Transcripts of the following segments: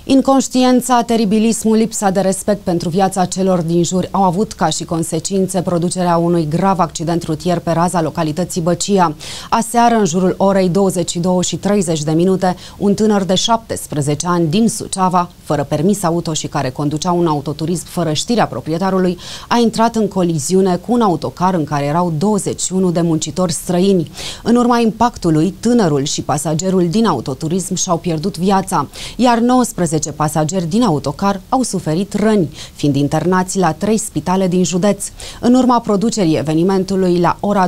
Inconștiența, teribilismul, lipsa de respect pentru viața celor din jur au avut ca și consecințe producerea unui grav accident rutier pe raza localității Băcia. Aseară, în jurul orei 22:30, un tânăr de 17 ani din Suceava, fără permis auto și care conducea un autoturism fără știrea proprietarului, a intrat în coliziune cu un autocar în care erau 21 de muncitori străini. În urma impactului, tânărul și pasagerul din autoturism și-au pierdut viața, iar 19 pasageri din autocar au suferit răni, fiind internați la 3 spitale din județ. În urma producerii evenimentului, la ora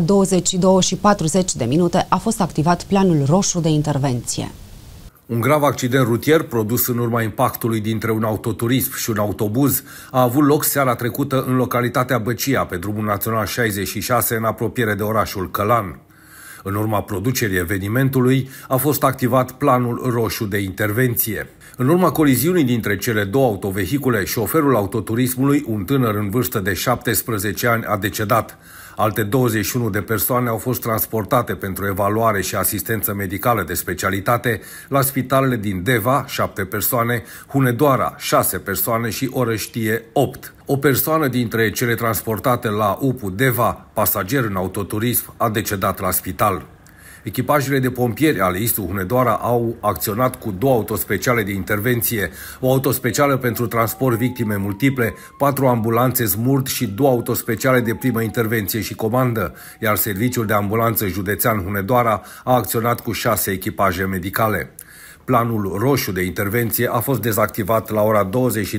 22:40 a fost activat planul roșu de intervenție. Un grav accident rutier produs în urma impactului dintre un autoturism și un autobuz a avut loc seara trecută în localitatea Băcia, pe drumul național 66, în apropiere de orașul Călan. În urma producerii evenimentului a fost activat planul roșu de intervenție. În urma coliziunii dintre cele două autovehicule, șoferul autoturismului, un tânăr în vârstă de 17 ani, a decedat. Alte 21 de persoane au fost transportate pentru evaluare și asistență medicală de specialitate la spitalele din Deva, 7 persoane, Hunedoara, 6 persoane și Orăștie, 8. O persoană dintre cele transportate la UPU Deva, pasager în autoturism, a decedat la spital. Echipajele de pompieri ale ISU Hunedoara au acționat cu 2 autospeciale de intervenție, o autospecială pentru transport victime multiple, 4 ambulanțe SMURD și 2 autospeciale de primă intervenție și comandă, iar Serviciul de Ambulanță Județean Hunedoara a acționat cu 6 echipaje medicale. Planul roșu de intervenție a fost dezactivat la ora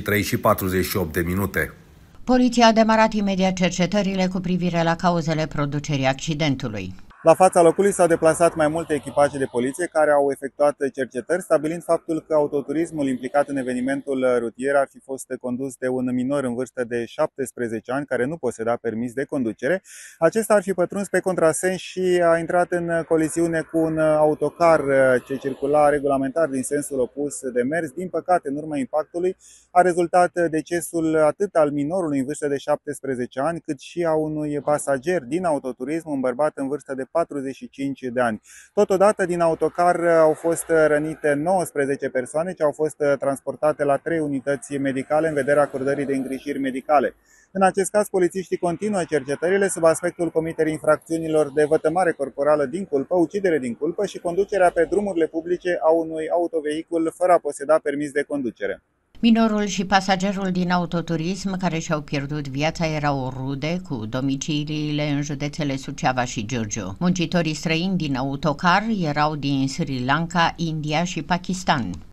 23:48. Poliția a demarat imediat cercetările cu privire la cauzele producerii accidentului. La fața locului s-au deplasat mai multe echipaje de poliție care au efectuat cercetări, stabilind faptul că autoturismul implicat în evenimentul rutier ar fi fost condus de un minor în vârstă de 17 ani care nu poseda permis de conducere. Acesta ar fi pătruns pe contrasens și a intrat în coliziune cu un autocar ce circula regulamentar din sensul opus de mers. Din păcate, în urma impactului a rezultat decesul atât al minorului în vârstă de 17 ani, cât și a unui pasager din autoturism, un bărbat în vârstă de 45 de ani. Totodată, din autocar au fost rănite 19 persoane ce au fost transportate la 3 unități medicale în vederea acordării de îngrijiri medicale. În acest caz, polițiștii continuă cercetările sub aspectul comiterii infracțiunilor de vătămare corporală din culpă, ucidere din culpă și conducerea pe drumurile publice a unui autovehicul fără a poseda permis de conducere. Minorul și pasagerul din autoturism care și-au pierdut viața erau rude cu domiciliile în județele Suceava și Giurgiu. Muncitorii străini din autocar erau din Sri Lanka, India și Pakistan.